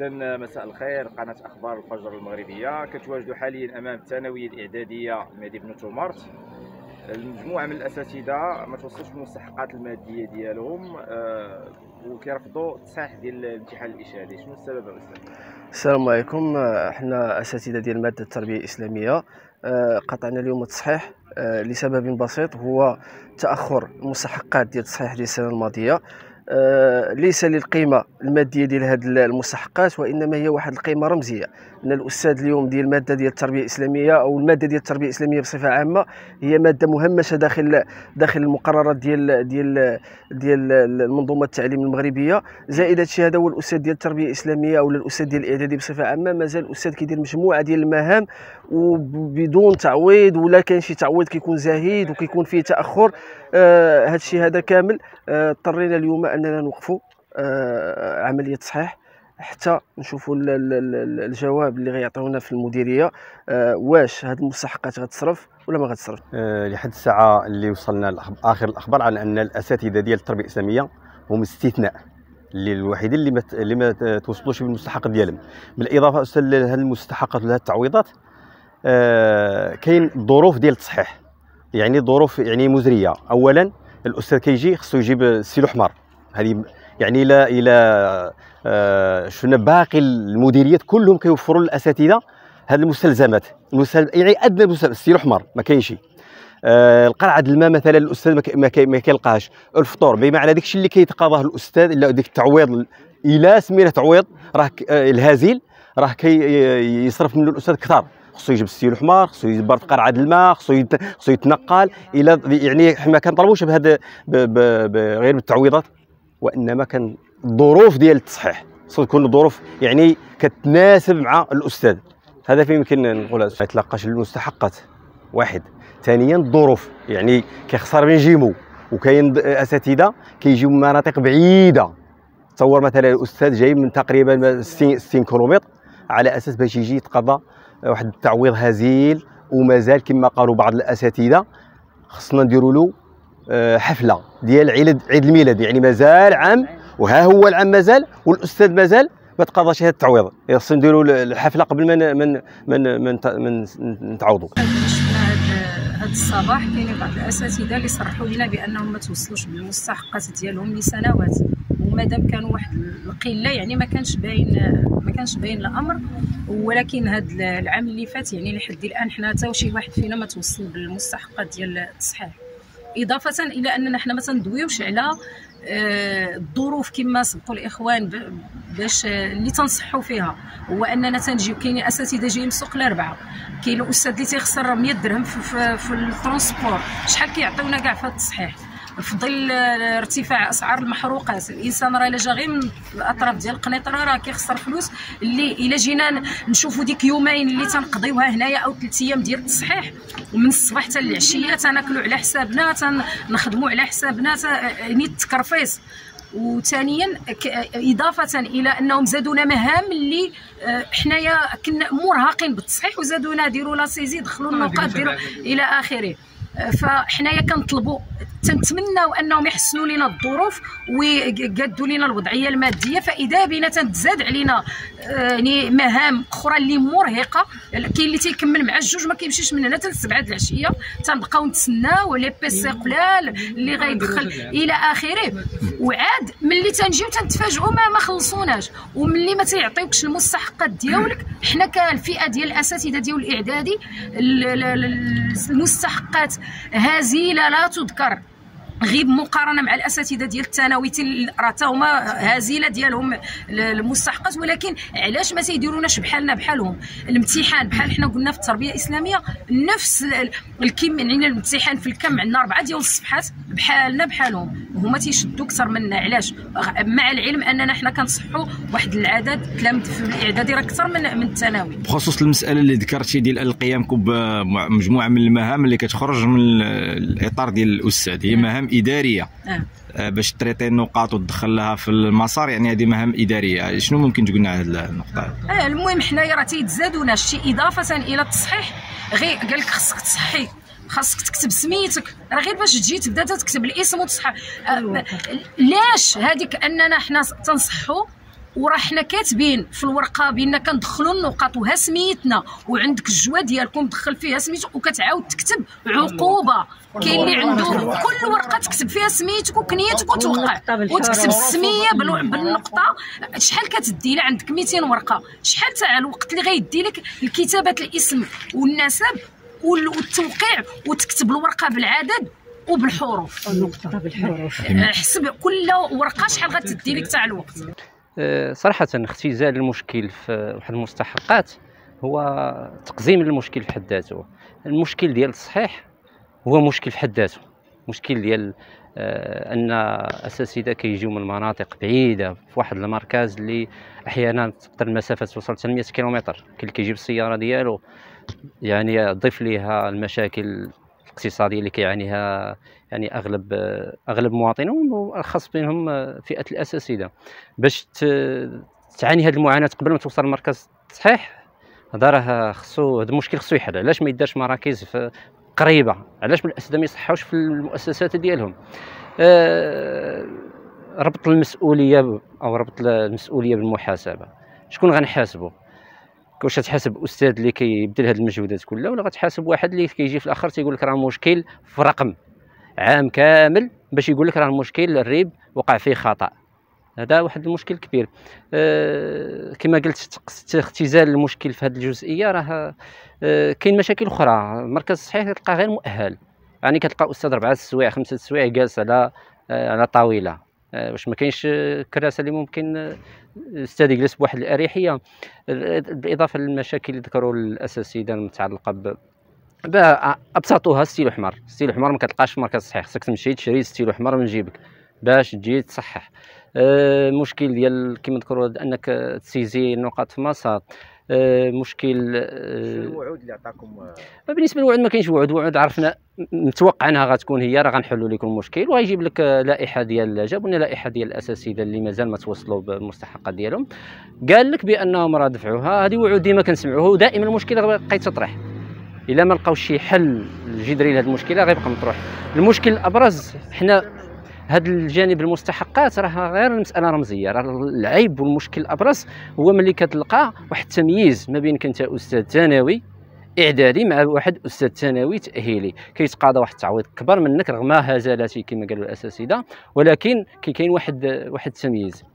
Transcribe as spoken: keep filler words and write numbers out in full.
إذا مساء الخير، قناة أخبار الفجر المغربية كتواجدوا حاليا أمام الثانوية الإعدادية مهدي بن تومارت. المجموعة من الأساتذة ما توصلوش بالمستحقات المادية ديالهم أه وكيرفضوا التصحيح ديال الامتحان الإشهادي. شنو السبب يا أستاذ؟ السلام عليكم. احنا أساتذة ديال مادة التربية الإسلامية أه قطعنا اليوم التصحيح أه لسبب بسيط، هو تأخر المستحقات ديال التصحيح ديال السنة الماضية. آه ليس للقيمه الماديه ديال هذه المستحقات، وانما هي واحد القيمه رمزيه. ان الاستاذ اليوم ديال الماده ديال التربيه الاسلاميه او الماده ديال التربيه الاسلاميه بصفه عامه هي ماده مهمشه داخل داخل المقررات ديال ديال ديال المنظومه التعليم المغربيه. زائد هادشي هذا هو الاستاذ ديال التربيه الاسلاميه او الاستاذ ديال الاعدادي بصفه عامه مازال الاستاذ كيدير مجموعه ديال المهام وبدون تعويض، ولا كان شي تعويض كيكون زهيد وكيكون فيه تاخر. آه هذا الشيء هذا كامل آه اضطرينا اليوم اننا نوقفوا آه عمليه تصحيح حتى نشوفوا الجواب اللي غيعطيونا في المديريه، آه واش هذه المستحقات غتصرف ولا ما غتصرف. آه لحد الساعه اللي وصلنا اخر الاخبار على ان الاساتذه ديال التربيه الاسلاميه هم استثناء، اللي الوحيدين اللي ما اللي ما توصلوش بالمستحق ديالهم. بالاضافه استاذ لهذه المستحقات وهذه التعويضات آه كاين ظروف ديال التصحيح، يعني ظروف يعني مزريه. اولا الاستاذ كيجي خصو يجيب السيلو حمار، هذه يعني الى الى آه شفنا باقي المديريات كلهم كيوفروا للاساتذه هذه المستلزمات، المستلزم يعني ادنى المستلزم السيلو حمار ما كاينش. آه القرعه د الماء مثلا الاستاذ ما كيلقاهاش. الفطور بمعنى داك الشيء اللي كيتقاضاه الاستاذ الا ديك التعويض الى سمينا تعويض راه آه الهزيل راه كيصرف منه الاستاذ كثار. خصو يجيب السيلو حمار، خصو يجبر في قرعه الماء، خصو خصو يتنقل الى يعني ما كنطلبوش بهذا غير بالتعويضات، وانما كان الظروف ديال التصحيح خصو تكون ظروف يعني كتناسب مع الاستاذ. هذا فين يمكن نقولها ما يتلقاش المستحقات. واحد. ثانيا الظروف، يعني كيخسر من جيمو، وكاين اساتذه كيجيو من مناطق بعيده. تصور مثلا الاستاذ جاي من تقريبا ستين كيلومتر على اساس باش يجي يتقاضى واحد التعويض هزيل، ومازال كما قالوا بعض الاساتذه خصنا نديروا له حفله ديال عيد عيد الميلاد، يعني مازال عام وها هو العام مازال والاستاذ مازال ما تقاضاش هذا التعويض. خصنا نديروا الحفله قبل ما من من من من نتعوضوا. هذا الصباح كاينين بعض الاساتذه اللي صرحوا لنا بانهم ما توصلوش بالمستحقات ديالهم لسنوات، ومادام كانوا واحد القله يعني ما كانش باين ما كانش باين الامر. ولكن هذا العام اللي فات يعني لحد الان حنا حتى شي واحد فينا ما توصل بالمستحقات ديال التصحيح، اضافه الى اننا حنا ما تندويوش على الظروف كما سبقوا الاخوان باش اللي تنصحوا فيها. هو اننا تنجيو كاينين اساتذه جايين من سوق الاربعه، كاين الاستاذ اللي تيخسر مية درهم في, في, في الترونسبور، شحال كيعطيونا كاع في هذا التصحيح في ظل ارتفاع اسعار المحروقات. الانسان راه الا جا غير من الاطراف ديال القنيطره راه كيخسر فلوس اللي الا جينا نشوفوا ديك يومين اللي تنقضيوها هنايا او ثلاث ايام ديال التصحيح، ومن الصباح حتى العشيه تناكلوا على حسابنا، تنخدموا على حسابنا، يعني التكرفيس. وثانيا اضافه الى انهم زادونا مهام اللي حنايا كنا مرهقين بالتصحيح، وزادونا ديروا لاسيزي، دخلوا النقاط، ديروا الى اخره. فحنايا كنطلبوا تنتمناو انهم يحسنوا لنا الظروف ويقادوا لنا الوضعيه الماديه، فاذا بينا تنتزاد علينا يعني مهام اخرى اللي مرهقه. كاين اللي تيكمل مع الجوج ما كيمشيش من هنا حتى السبعه د العشيه، تنبقاو نتسناو لي بيسي قلال اللي غيدخل الى اخره. وعاد ملي تنجيو تنتفاجئوا ما ما خلصوناش، وملي ما تيعطيوكش المستحقات ديالك. حنا كالفئه ديال الاساتذه ديال الاعدادي المستحقات هزيله لا تذكر، غير مقارنه مع الاساتذه ديال الثانوي راه تا هما هزيله ديالهم المستحقات. ولكن علاش ما تيديروناش بحالنا بحالهم؟ الامتحان بحال حنا قلنا في التربيه الاسلاميه نفس الكم، يعني الامتحان في الكم عندنا اربعه ديال الصفحات بحالنا بحالهم، هما تيشدوا اكثر منا. علاش؟ مع العلم اننا حنا كنصحوا واحد العدد تلامذ في الاعدادي راه اكثر من من الثانوي. بخصوص المساله اللي ذكرتي ديال القيام بمجموعه من المهام اللي كتخرج من الاطار ديال الاستاذ، هي مهام اداريه آه. باش تريطي النقاط وتدخل لها في المسار، يعني هذه مهام اداريه. شنو ممكن تقولنا على هذه النقطه؟ اه المهم حنايا راه تيتزادونا شي اضافه الى التصحيح. غير قال لك خصك تصحي، خاصك تكتب سميتك، راه غير باش تجي تبدا تكتب الاسم وتصحى. آه لاش هذيك اننا حنا تنصحوا وراه حنا كاتبين في الورقه بان كندخلوا النقاط وها سميتنا، وعندك الجوا ديالكم دخل فيها سميتو، وكتعاود تكتب عقوبه. كاين اللي عنده كل ورقه تكتب فيها سميتك وكنيتك وتوقع وتكتب السميه بالنقطه. شحال كتدي؟ الا عندك مئتين ورقه، شحال تاع الوقت اللي غيدي لك لكتابه الاسم والنسب والتوقيع وتكتب الورقه بالعدد وبالحروف، النقطه بالحروف. حسب كل ورقه شحال غتدي لك تاع الوقت. صراحة اختزال المشكل في واحد المستحقات هو تقزيم المشكل في حد ذاته. المشكل ديال التصحيح هو مشكل في حد ذاته، مشكل ديال آه ان الاساتذه كيجيو من مناطق بعيده في واحد المركز اللي احيانا تقدر المسافه توصل حتى مئة كيلومتر. كاين اللي كيجيب السياره ديالو يعني ضيف ليها المشاكل الاقتصاديه اللي كيعانيها يعني اغلب اغلب المواطنين والخاص بهم فئه الاساتذه. باش تعاني هذه المعاناه قبل ما توصل لمركز التصحيح، هذا راه خصو هذا المشكل خصو يحل. علاش ما يدارش مراكز قريبه؟ علاش الاساتذه ما يصحوش في المؤسسات ديالهم؟ أه ربط المسؤوليه او ربط المسؤوليه بالمحاسبه. شكون غنحاسبوا؟ واش غتحاسب استاذ اللي كيبذل هذه المجهودات كلها، ولا غتحاسب واحد اللي كيجي في الاخر تيقول لك راه مشكل في رقم عام كامل باش يقول لك راه المشكل الريب وقع فيه خطا؟ هذا واحد المشكل كبير. أه كما قلت اختزال المشكل في هذه الجزئيه راه أه كاين مشاكل اخرى. مركز الصحيح تلقى غير مؤهل، يعني كتلقى استاذ اربعه السوايع خمسه السوايع جالس على أه على طاوله. أه واش ما كاينش كراسه اللي ممكن الاستاذ يجلس بواحد الاريحيه؟ بالاضافه للمشاكل اللي ذكروا الاساتذه المتعلقه ب ابسطوها ستيلو حمار. ستيلو حمار ما كتلقاش في مركز الصحيح، خصك تمشي تشري ستيلو حمار من جيبك باش تجي تصحح. أه مشكل ديال كما ذكروا انك تسيزي النقاط في مسار. أه مشكل أه الوعود اللي عطاكم. بالنسبه للوعود ما كاينش وعود. وعود عرفنا متوقع انها غتكون هي راه غنحلوا لكم المشكل، وغيجيب لك لائحه ديال جابوا لنا لائحه ديال الاساتذه اللي مازال ما توصلوا بالمستحقات ديالهم، قال لك بانهم راه دفعوها. هذه وعود ديما كنسمعوها، ودائما المشكله غيبقى يتطرح. الا ما لقاوش شي حل جذري لهذه المشكله غيبقى مطروح. المشكل الابرز حنا هذا الجانب المستحقات راه غير مساله رمزيه. راه العيب والمشكل الابرز هو ملي كتلقى واحد التمييز ما بينك انت استاذ ثانوي اعدادي مع واحد استاذ ثانوي تاهيلي، كيتقاضى واحد التعويض كبر منك رغم هزالاتي كما قالوا الاساتذه، ولكن كاين واحد واحد التمييز.